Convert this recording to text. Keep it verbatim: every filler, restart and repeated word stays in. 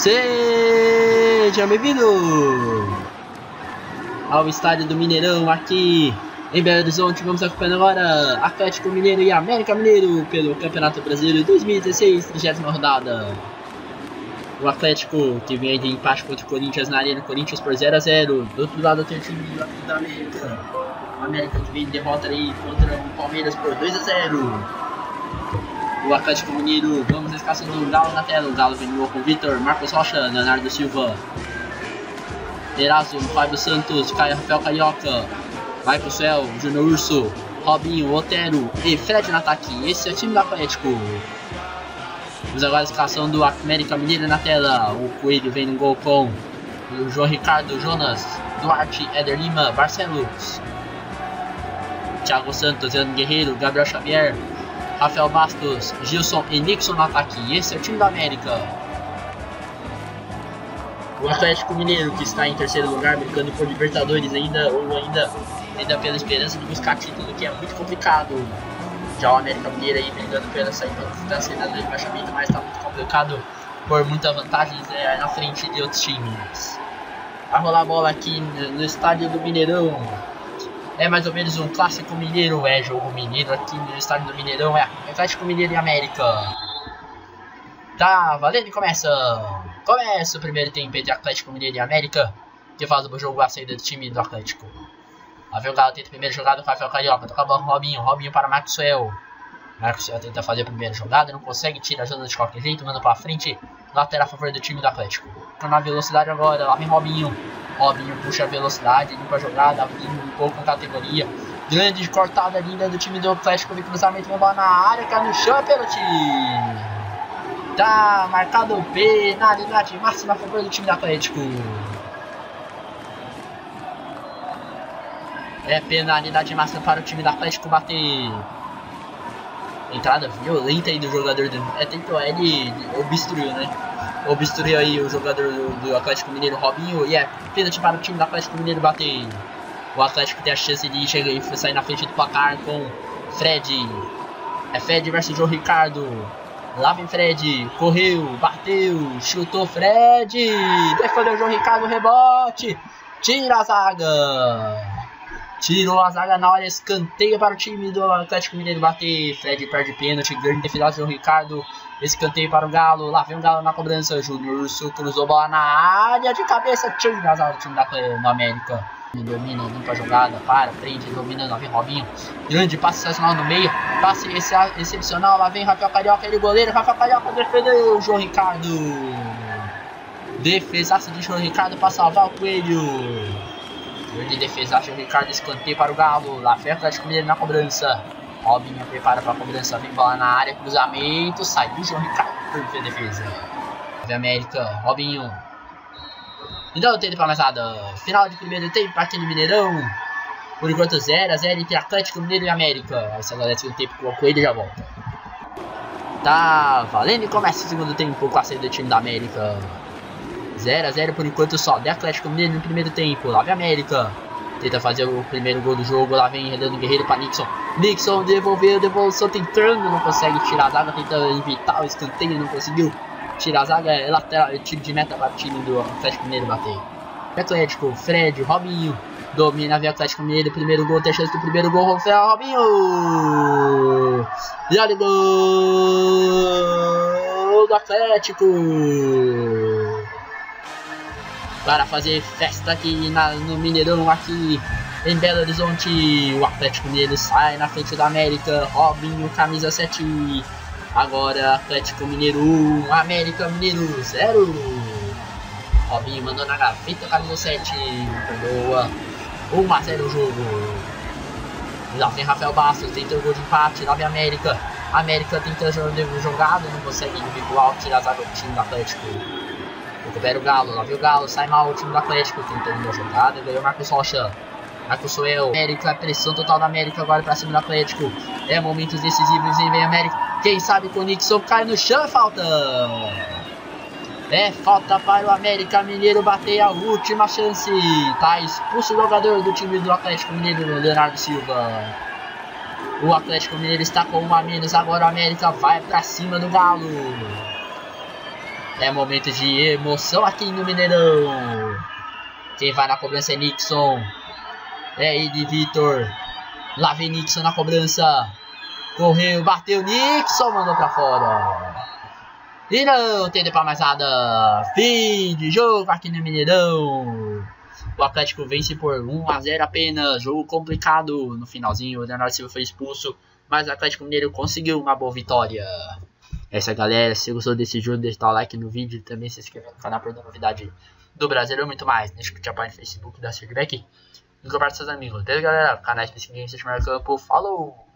Seja bem-vindo ao estádio do Mineirão aqui em Belo Horizonte. Vamos acompanhando agora Atlético Mineiro e América Mineiro pelo Campeonato Brasileiro dois mil e dezesseis, trigésima rodada. O Atlético que vem de empate contra o Corinthians na Arena, Corinthians por zero a zero. Do outro lado tem o time da América. O América que vem de derrota aí contra o Palmeiras por dois a zero. O Atlético Mineiro, vamos à escalação do Galo na tela. O Galo vem com Vitor, Marcos Rocha, Leonardo Silva, Eraso, Fábio Santos, Caio Rafael Carioca, Michael Suel, Júnior Urso, Robinho, Otero e Fred no ataque. Esse é o time do Atlético. Vamos agora a escalação do América Mineiro na tela. O Coelho vem no gol com o João Ricardo, Jonas, Duarte, Éder Lima, Barcelos, Thiago Santos, Leandro Guerreiro, Gabriel Xavier, Rafael Bastos, Gilson e Nixon no ataque. Esse é o time da América. O Atlético Mineiro, que está em terceiro lugar, brincando por Libertadores ainda, ou ainda, ainda pela esperança de buscar título, que é muito complicado. Já o América Mineiro aí brigando pela saída da saída do rebaixamento, mas está muito complicado por muitas vantagens é, na frente de outros times. Vai rolar a bola aqui no estádio do Mineirão. É mais ou menos um clássico mineiro, é jogo mineiro aqui no estádio do Mineirão, é Atlético Mineiro e América. Tá valendo e começa! Começa o primeiro tempo entre Atlético Mineiro e América, que faz o jogo a saída do time do Atlético. Lá vem o Galo, tenta a primeira jogada, o Rafael Carioca, toca a bola com o Robinho, Robinho para Maxwell. Maxwell tenta fazer a primeira jogada, não consegue, tira a jogada de qualquer jeito, manda pra frente, lateral a favor do time do Atlético. Na velocidade agora, lá vem Robinho. Robinho puxa a velocidade, limpa a jogada, abrindo um pouco a categoria. Grande cortada linda do time do Atlético, vem cruzamento, vem bola na área, cai no chão, pênalti. Tá marcado o penalidade máxima a favor do time do Atlético. É penalidade máxima para o time do Atlético bater. Entrada violenta aí do jogador do... É, tentou, ele obstruiu, né? Obstruiu aí o jogador do, do Atlético Mineiro, Robinho. E é pênalti para o time do Atlético Mineiro bater. O Atlético tem a chance de chegar e sair na frente do placar com Fred. É Fred versus João Ricardo. Lá vem Fred, correu, bateu, chutou Fred. Defendeu o João Ricardo, rebote. Tira a zaga. Tirou a zaga na hora, escanteio para o time do Atlético Mineiro bater. Fred perde pênalti, grande defesa do João Ricardo. Escanteio para o Galo, lá vem o Galo na cobrança. Júnior Urso cruzou bola na área de cabeça, tira a zaga do time da América. Domina, limpa a jogada, para, frente, domina, lá vem Robinho. Grande passe excepcional no meio, passe excepcional, lá vem Rafael Carioca, ele goleiro, Rafael Carioca defendeu o João Ricardo. Defesaço de João Ricardo para salvar o Coelho. Grande defesaço de Ricardo, escanteio para o Galo, lá vem o Atlético Mineiro na cobrança. Robinho prepara para a cobrança, vem bola na área, cruzamento, saiu o João Ricardo, perfeita defesa. Vem América, Robinho. Então, tempo para mais nada. Final de primeiro tempo aqui no Mineirão. Por enquanto zero a zero entre Atlético Mineiro e América. Essa galera segundo tempo com o Coelho já volta. Tá valendo e começa o segundo tempo com a saída do time da América. zero a zero por enquanto só. De Atlético Mineiro no primeiro tempo. Lá vem América. Tenta fazer o primeiro gol do jogo. Lá vem Leandro Guerreiro para Nixon. Nixon devolveu, devolução tentando. Não consegue tirar a zaga. Tentando evitar o escanteio. Não conseguiu. Tira a zaga, é lateral, tiro de meta para o time do Atlético Mineiro bater. Atlético, Fred, Robinho, domina via Atlético Mineiro, primeiro gol, tem chance do primeiro gol, Rafael Robinho! E olha o gol do Atlético! Para fazer festa aqui na, no Mineirão, aqui em Belo Horizonte, o Atlético Mineiro sai na frente da América, Robinho, camisa sete. Agora Atlético Mineiro um, América Mineiro zero. Robinho mandou na gaveta, camisa sete. Perdoa. um a zero o jogo. Lá vem Rafael Bastos, tenta o gol de empate. Lá vem América. América tenta jogada, não consegue individual, tira a zaga do time do Atlético. Recupera o Galo, lá vem o Galo, sai mal o time do Atlético, tentando uma jogada, ganhou o Marcos Rocha. Marcos Suel, América, pressão total da América agora pra cima do Atlético. É momentos decisivos e vem América. Quem sabe com o Nixon cai no chão, é falta. É falta para o América Mineiro bater a última chance. Tá expulso o jogador do time do Atlético Mineiro, Leonardo Silva. O Atlético Mineiro está com um a menos. Agora o América vai pra cima do Galo. É momento de emoção aqui no Mineirão. Quem vai na cobrança é Nixon. É ele, Vitor. Lá vem Nixon na cobrança. Correu, bateu, Nixon mandou pra fora. E não tem tempo mais nada. Fim de jogo aqui no Mineirão. O Atlético vence por um a zero apenas. Jogo complicado no finalzinho. O Leonardo Silva foi expulso. Mas o Atlético Mineiro conseguiu uma boa vitória. Essa galera, se gostou desse jogo, deixa o like no vídeo e também se inscreva no canal para dar novidade do Brasil e muito mais. Deixa que te apoie no Facebook, dá feedback e compartilhe com seus amigos. Beleza, galera? Canais para seguir, se chamar campo. Falou!